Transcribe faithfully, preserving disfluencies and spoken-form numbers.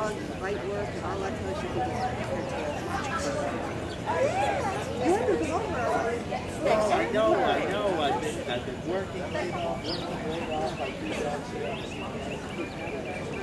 dog, fight work, and all that kind of shit. Well, I know, I know. I've been, I've been working, you know, working way off. I do that shit.